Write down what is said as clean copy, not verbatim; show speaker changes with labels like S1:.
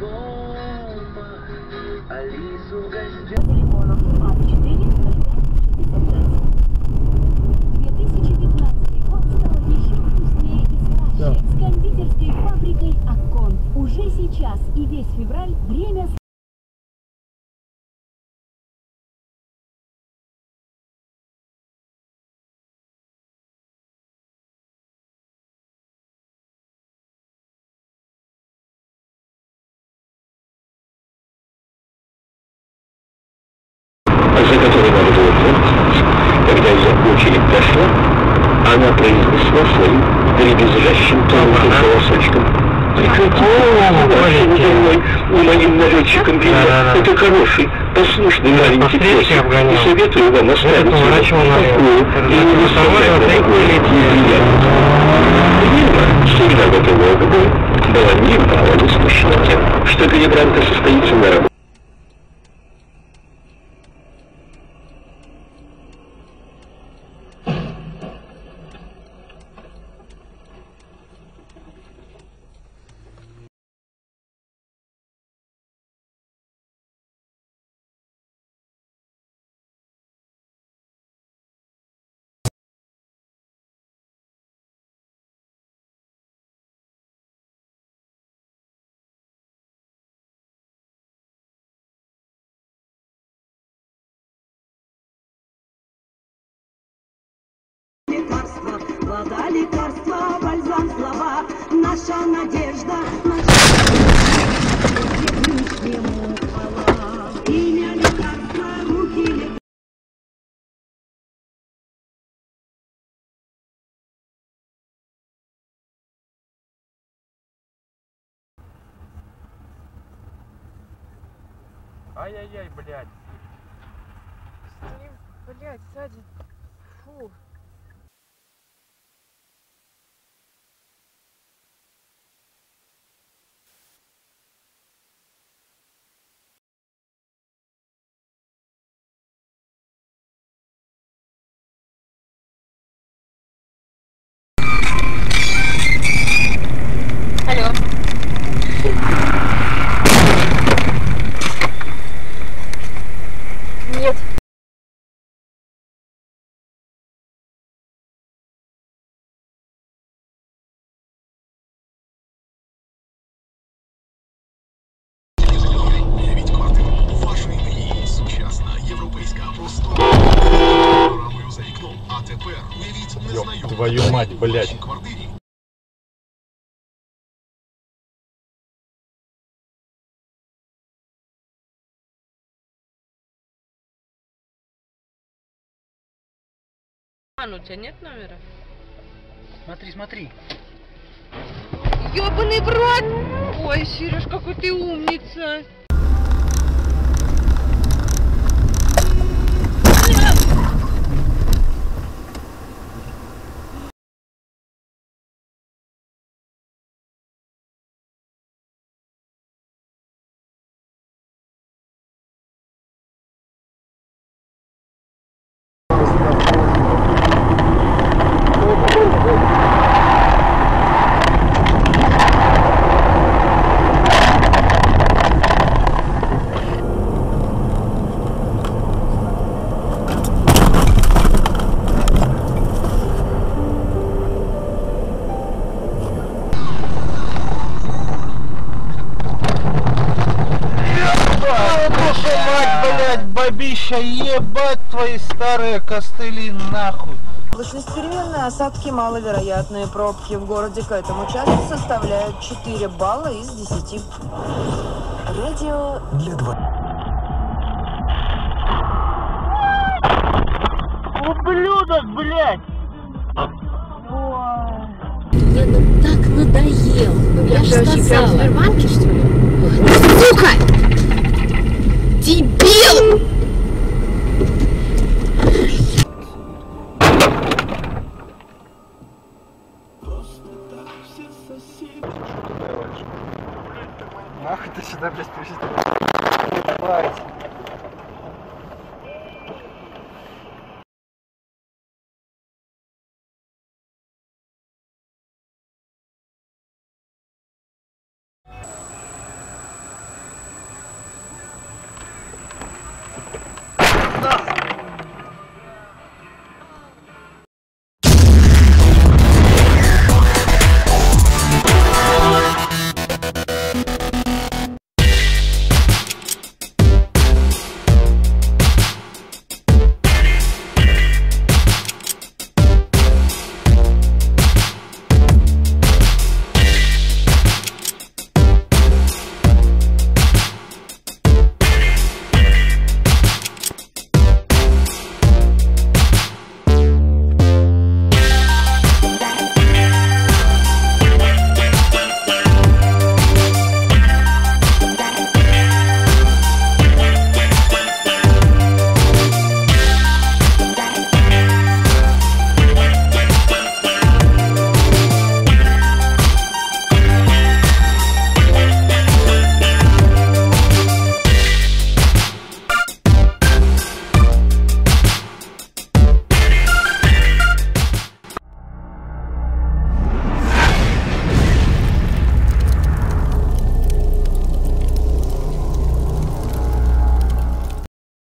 S1: Алису гостя.
S2: Телефонов А4 2015 год стал еще вкуснее и слаще с кондитерской фабрикой Аккон. Уже сейчас и весь февраль время.
S3: За которой надо было платить. Когда ее очередь дошла, она произнесла своим дребезжащим тонким голосочком: «Прекрати, моим налетчиком вина. Это хороший, послушный маленький песик. И советую вам оставить его в покое и не выставлять на такое неприятность». Вильма всегда в этом логове была немало не смущена тем, что перебранка состоится на работе.
S4: Вода, лекарства, бальзам, слова, наша надежда, Всевышнему хвала. Имя лекарства, руки лекарства.
S5: Ай-яй-яй, блядь.
S6: Стоим, блядь, сзади. Фу. Алло. Нет.
S7: Вашої мрії сучасна європейська простора панорамою за вікном. А тепер уявіть незнайому
S5: твою мать,
S7: у
S5: блядь.
S7: вашій квартирі.
S6: У тебя нет номера?
S1: Смотри.
S6: Ёбаный в рот! Ой, Сереж, какой ты умница!
S5: Бабища, ебать твои старые костыли нахуй.
S8: Облачность переменная, осадки маловероятные, пробки в городе к этому часу составляют 4 балла из 10. Радио
S7: Для два.
S5: Ублюдок, блядь!
S2: Мне так надоел. Я же сказала. В Сбербанке, что ли? Сука! Дебил!